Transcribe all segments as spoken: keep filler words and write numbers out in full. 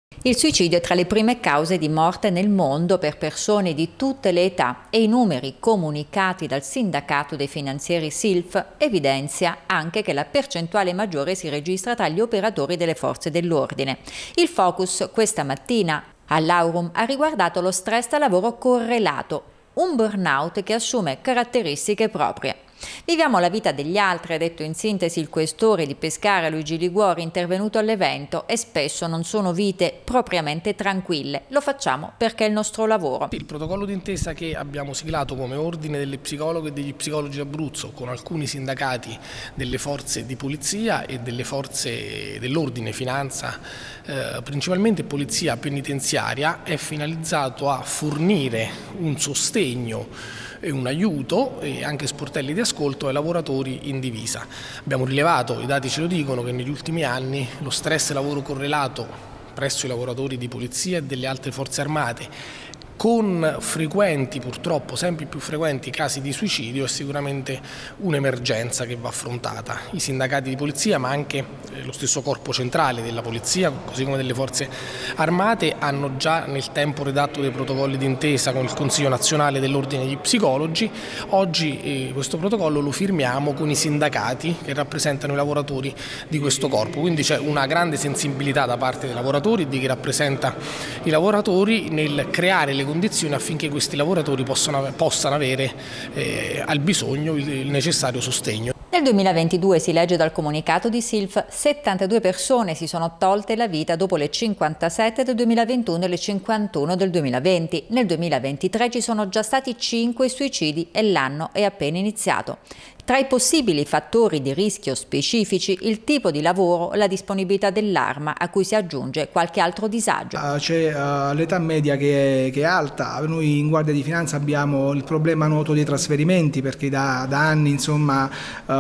Il suicidio è tra le prime cause di morte nel mondo per persone di tutte le età e i numeri comunicati dal sindacato dei finanzieri S I L F evidenzia anche che la percentuale maggiore si registra tra gli operatori delle forze dell'ordine. Il focus questa mattina all'Aurum ha riguardato lo stress da lavoro correlato, un burnout che assume caratteristiche proprie. Viviamo la vita degli altri, ha detto in sintesi il questore di Pescara Luigi Liguori, intervenuto all'evento, e spesso non sono vite propriamente tranquille. Lo facciamo perché è il nostro lavoro. Il protocollo d'intesa che abbiamo siglato come ordine delle psicologhe e degli psicologi d'Abruzzo con alcuni sindacati delle forze di polizia e delle forze dell'ordine, finanza, eh, principalmente polizia penitenziaria, è finalizzato a fornire un sostegno e un aiuto e anche sportelli di ascolto ai lavoratori in divisa. Abbiamo rilevato, i dati ce lo dicono, che negli ultimi anni lo stress lavoro correlato presso i lavoratori di polizia e delle altre forze armate, con frequenti, purtroppo sempre più frequenti casi di suicidio, è sicuramente un'emergenza che va affrontata. I sindacati di polizia, ma anche lo stesso corpo centrale della polizia, così come delle forze armate, hanno già nel tempo redatto dei protocolli d'intesa con il Consiglio Nazionale dell'Ordine degli Psicologi. Oggi eh, questo protocollo lo firmiamo con i sindacati che rappresentano i lavoratori di questo corpo, quindi c'è una grande sensibilità da parte dei lavoratori e di chi rappresenta i lavoratori nel creare le condizioni affinché questi lavoratori possano, possano avere eh, al bisogno il, il necessario sostegno. Nel duemilaventidue, si legge dal comunicato di S I L F, settantadue persone si sono tolte la vita dopo le cinquantasette del duemilaventuno e le cinquantuno del duemilaventi. Nel duemilaventitré ci sono già stati cinque suicidi e l'anno è appena iniziato. Tra i possibili fattori di rischio specifici, il tipo di lavoro, la disponibilità dell'arma, a cui si aggiunge qualche altro disagio. Uh, C'è uh, l'età media che è, che è alta. Noi in Guardia di Finanza abbiamo il problema noto dei trasferimenti, perché da, da anni insomma,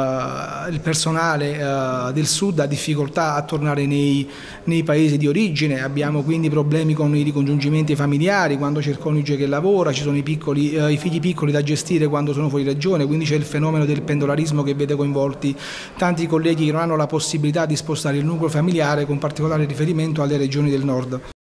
uh, il personale uh, del sud ha difficoltà a tornare nei, nei paesi di origine. Abbiamo quindi problemi con i ricongiungimenti familiari, quando c'è il coniuge che lavora, ci sono i, piccoli, uh, i figli piccoli da gestire quando sono fuori regione, quindi c'è il fenomeno del pendolarismo che vede coinvolti tanti colleghi che non hanno la possibilità di spostare il nucleo familiare, con particolare riferimento alle regioni del nord.